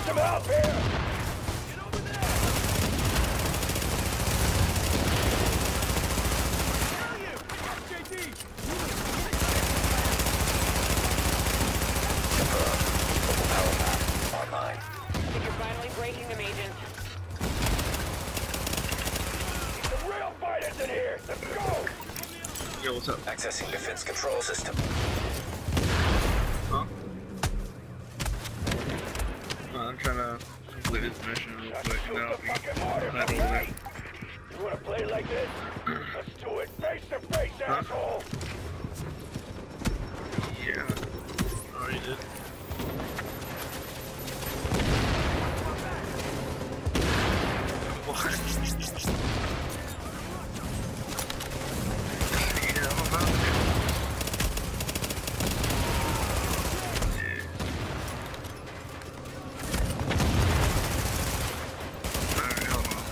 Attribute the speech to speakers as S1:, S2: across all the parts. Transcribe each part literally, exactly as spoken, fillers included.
S1: some help here!
S2: Online. I think you're finally breaking them, Agent.
S1: The real fighters in here! Let's go!
S3: Yo, what's up?
S2: Accessing defense control system.
S3: Huh? Uh, I'm trying to complete this mission real quick, and then I'll be head over there.
S1: You wanna play like this? Let's do it face to face,
S3: Huh?
S1: asshole!
S3: Yeah. Already did. What? Yeah, I'm about to. Yeah. Alright, hold on.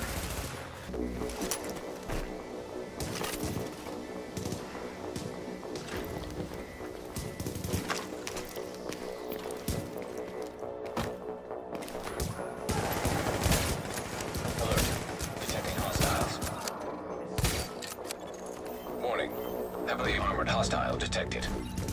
S2: Alert. Detecting hostiles. Warning. Heavily armored hostile detected.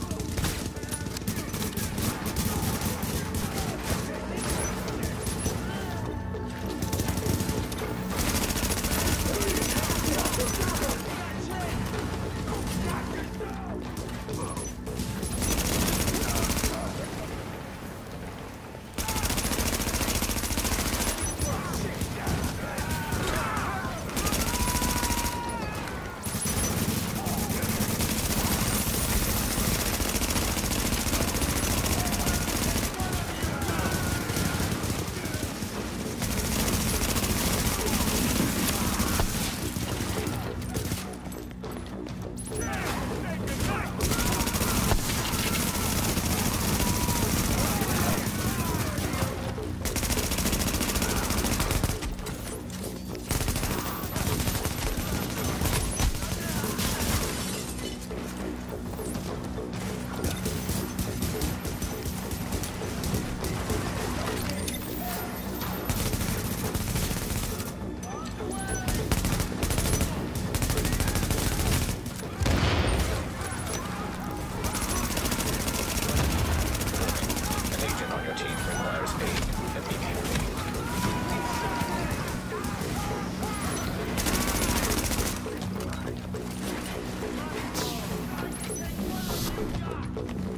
S2: An agent on your team requires aid immediately.